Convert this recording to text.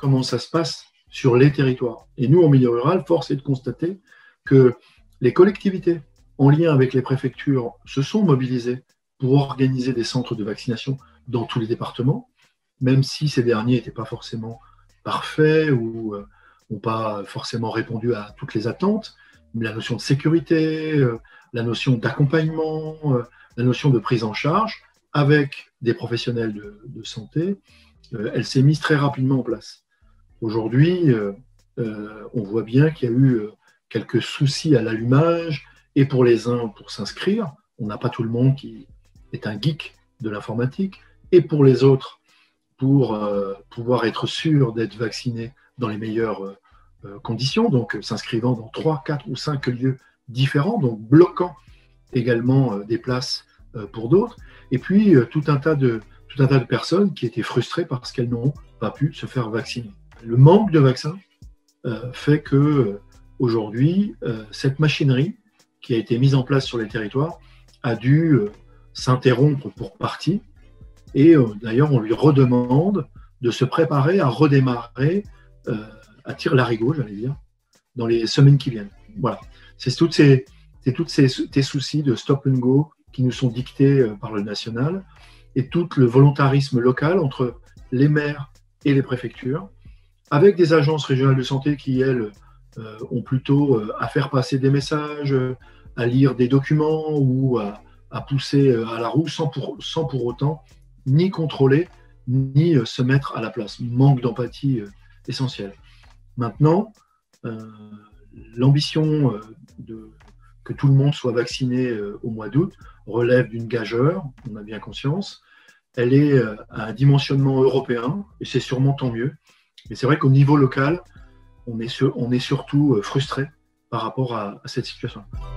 comment ça se passe sur les territoires. Et nous, en milieu rural, force est de constater que les collectivités, en lien avec les préfectures, se sont mobilisées pour organiser des centres de vaccination dans tous les départements, même si ces derniers n'étaient pas forcément parfaits ou n'ont pas forcément répondu à toutes les attentes. Mais la notion de sécurité, la notion d'accompagnement, la notion de prise en charge avec des professionnels de santé, elle s'est mise très rapidement en place. Aujourd'hui, on voit bien qu'il y a eu quelques soucis à l'allumage, et pour les uns pour s'inscrire, on n'a pas tout le monde qui est un geek de l'informatique, et pour les autres, pour pouvoir être sûr d'être vacciné dans les meilleures conditions, donc s'inscrivant dans 3, 4 ou 5 lieux différents, donc bloquant également des places pour d'autres, et puis tout un tas de personnes qui étaient frustrées parce qu'elles n'ont pas pu se faire vacciner. Le manque de vaccins fait que aujourd'hui, cette machinerie qui a été mise en place sur les territoires a dû s'interrompre pour partie, et d'ailleurs on lui redemande de se préparer à redémarrer à tire-larigot, j'allais dire, dans les semaines qui viennent. Voilà, c'est tous ces soucis de stop and go qui nous sont dictés par le national, et tout le volontarisme local entre les maires et les préfectures, avec des agences régionales de santé qui, elles, ont plutôt à faire passer des messages, à lire des documents ou à pousser à la roue sans pour autant ni contrôler, ni se mettre à la place. Manque d'empathie essentiel. Maintenant, l'ambition que tout le monde soit vacciné au mois d'août relève d'une gageure, on a bien conscience. Elle est à un dimensionnement européen, et c'est sûrement tant mieux. Mais c'est vrai qu'au niveau local, on est surtout frustré par rapport à cette situation.